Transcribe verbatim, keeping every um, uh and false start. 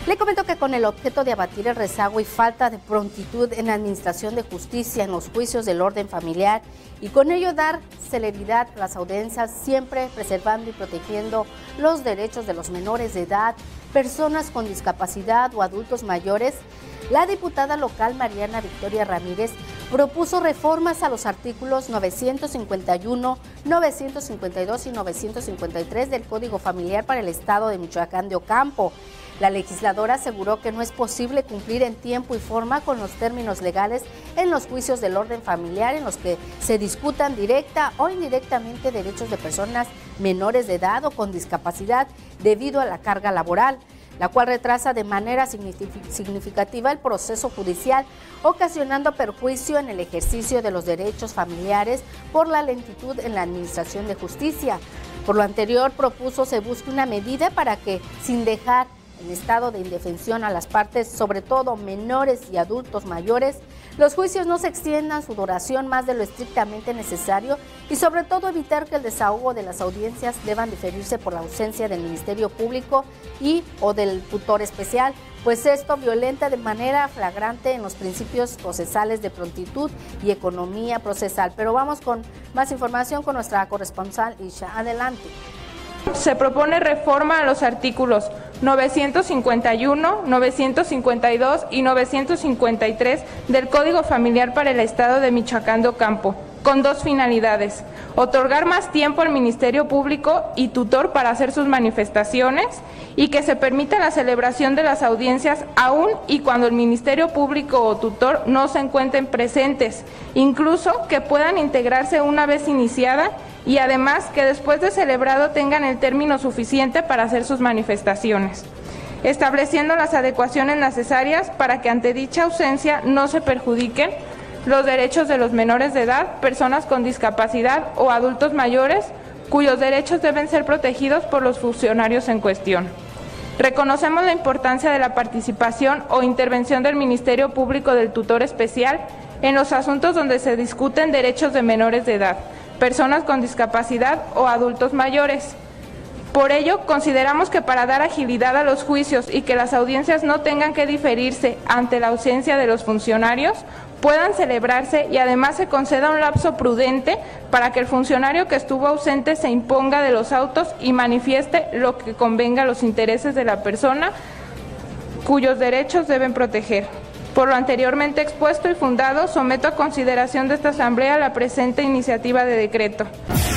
Le comento que con el objeto de abatir el rezago y falta de prontitud en la administración de justicia en los juicios del orden familiar y con ello dar celeridad a las audiencias, siempre preservando y protegiendo los derechos de los menores de edad, personas con discapacidad o adultos mayores, la diputada local Mariana Victoria Ramírez propuso reformas a los artículos novecientos cincuenta y uno, novecientos cincuenta y dos y novecientos cincuenta y tres del Código Familiar para el Estado de Michoacán de Ocampo. La legisladora aseguró que no es posible cumplir en tiempo y forma con los términos legales en los juicios del orden familiar en los que se discutan directa o indirectamente derechos de personas menores de edad o con discapacidad debido a la carga laboral, la cual retrasa de manera significativa el proceso judicial, ocasionando perjuicio en el ejercicio de los derechos familiares por la lentitud en la administración de justicia. Por lo anterior, propuso se busque una medida para que, sin dejar en estado de indefensión a las partes, sobre todo menores y adultos mayores, los juicios no se extiendan su duración más de lo estrictamente necesario y sobre todo evitar que el desahogo de las audiencias deban diferirse por la ausencia del Ministerio Público y o del tutor especial, pues esto violenta de manera flagrante en los principios procesales de prontitud y economía procesal. Pero vamos con más información con nuestra corresponsal Isha. Adelante. Se propone reforma a los artículos novecientos cincuenta y uno, novecientos cincuenta y dos y novecientos cincuenta y tres del Código Familiar para el Estado de Michoacán de Ocampo, con dos finalidades: otorgar más tiempo al Ministerio Público y tutor para hacer sus manifestaciones y que se permita la celebración de las audiencias aún y cuando el Ministerio Público o tutor no se encuentren presentes, incluso que puedan integrarse una vez iniciada y además que después de celebrado tengan el término suficiente para hacer sus manifestaciones, estableciendo las adecuaciones necesarias para que ante dicha ausencia no se perjudiquen los derechos de los menores de edad, personas con discapacidad o adultos mayores, cuyos derechos deben ser protegidos por los funcionarios en cuestión. Reconocemos la importancia de la participación o intervención del Ministerio Público del tutor especial en los asuntos donde se discuten derechos de menores de edad, personas con discapacidad o adultos mayores. Por ello, consideramos que para dar agilidad a los juicios y que las audiencias no tengan que diferirse ante la ausencia de los funcionarios, puedan celebrarse y además se conceda un lapso prudente para que el funcionario que estuvo ausente se imponga de los autos y manifieste lo que convenga a los intereses de la persona cuyos derechos deben proteger. Por lo anteriormente expuesto y fundado, someto a consideración de esta Asamblea la presente iniciativa de decreto.